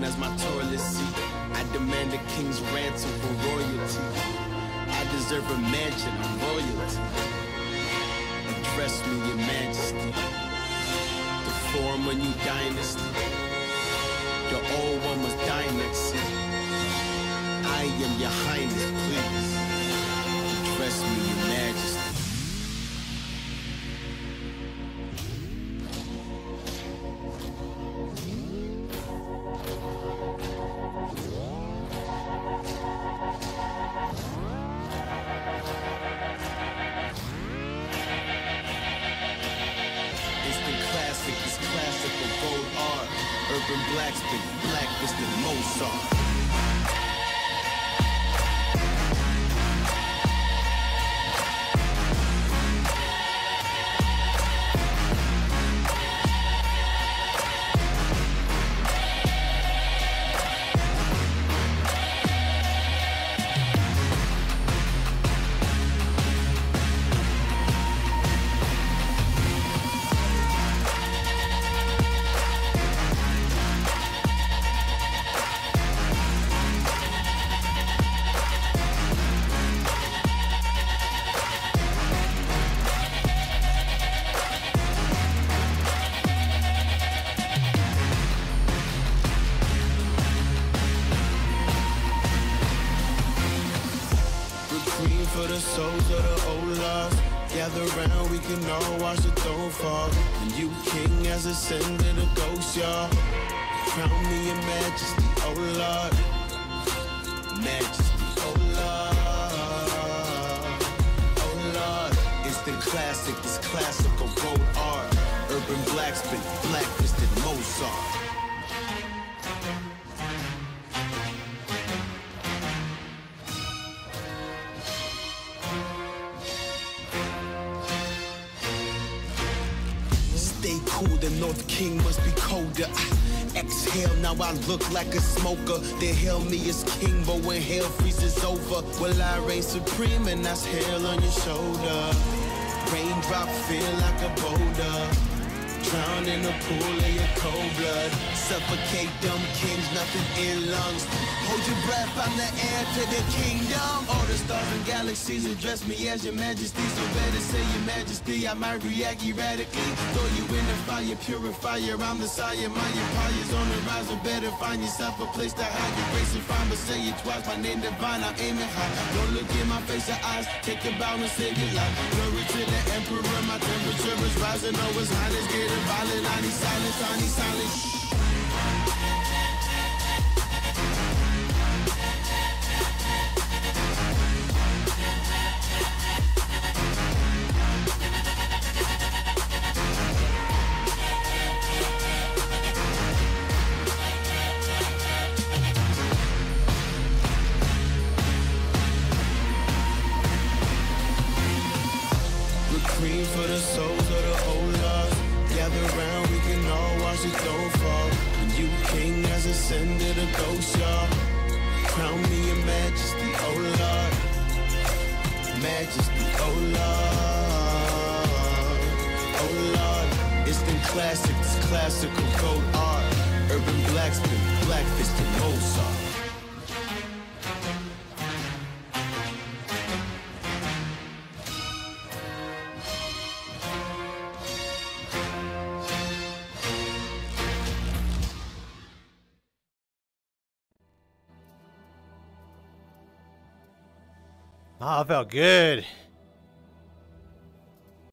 as my toilet seat. I demand a king's ransom for royalty. I deserve a mansion of royalty. Address me, your majesty. To form a new dynasty. The old one was dynasty. I am your highness, please. Address me, your majesty. It's classical gold art. Urban blacksmith, blacklisted Mozart. For the souls of the old lost, gather round, we can all watch the throne fall. The new king has ascended, a ghost, y'all. Crown me your majesty, oh Lord. Majesty, oh Lord. Oh Lord, instant classic, it's classical gold art. Urban blacksmith, blacklisted Mozart. Stay cool, the North King must be colder. Exhale, now I look like a smoker. They hail me as king, but when hell freezes over, well, I reign supreme, and that's hell on your shoulder. Raindrop feel like a boulder. Drown in a pool of your cold blood. Suffocate dumb kings, nothing in lungs. Hold your breath, I'm the heir to the kingdom. All the stars and galaxies address me as your majesty. So better say your majesty, I might react erratically. Throw you in the fire, purifier, I'm the sire. My empire's on the rise, so better find yourself a place to hide your grace and find. But say it twice, my name divine, I'm aiming high. Don't look in my face or eyes, take a bow and save your life. Glory to the emperor, my temperature is rising. Oh, his highness getting violent, I need silence, I need silence. Cream for the souls of the old lost. Gather round, we can all watch the throne fall. The new king has ascended, a ghost, y'all. Crown me your majesty, oh Lord. Majesty, oh Lord. Oh Lord, instant classic, it's classical gold art. Urban blacksmith, blacklisted Mozart. Oh, it felt good.